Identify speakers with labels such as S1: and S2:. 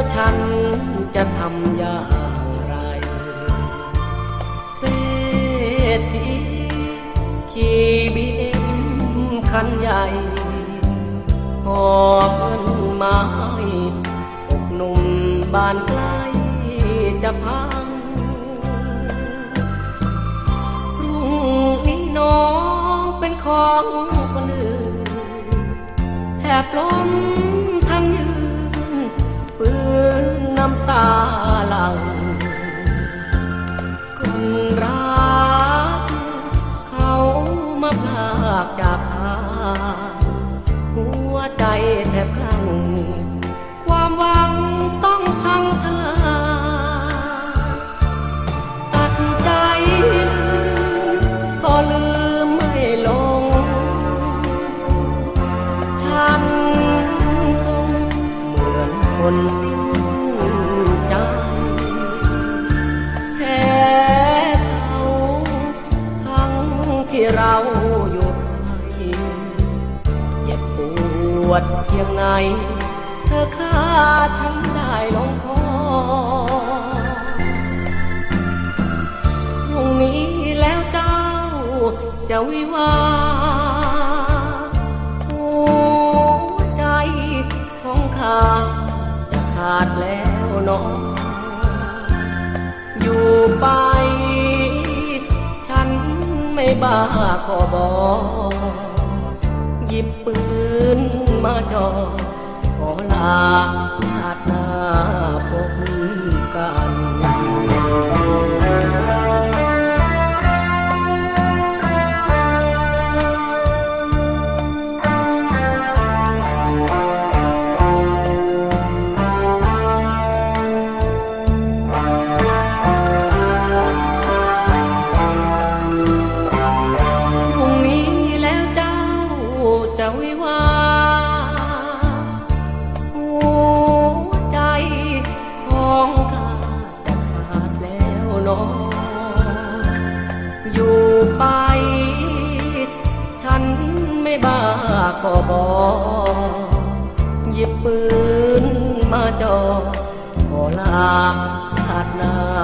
S1: ฉันจะทำอย่างไรเศรษฐีขี่บีเอ็มคันใหญ่หอบเงินมาให้อกหนุ่มบ้านใกล้จะพังพรุ่งนี้น้องเป็นของคนอื่นแทบล้มทั้งยืนปืนน้ำตาหลั่งคนรักเขามาพลากจากทางหัวใจแทบคลั่งความหวังต้องพังทลายตัดใจลืมก็ลืมไม่ลงฉันคงเหมือนคนสิ้นใจแพ้เขาทั้งที่เราอยู่ไกลเจ็บปวดเพียงไหนเธอฆ่าฉันได้ลงคอพรุ่งนี้แล้วเจ้าจะวิวาหัวใจของข้าจะขาดแล้วน้องอยู่ไปฉันไม่บ้าก็บอกหยิบปืนมาจ่อขอลาชาติหน้าพบกันพรุ่งนี้แล้วเจ้าจะวิวาหัวใจของข้าจะขาดแล้วน้องอยู่ไปฉันไม่บ้าก็บอกหยิบปืนมาจ่อขอลาชาติหน้า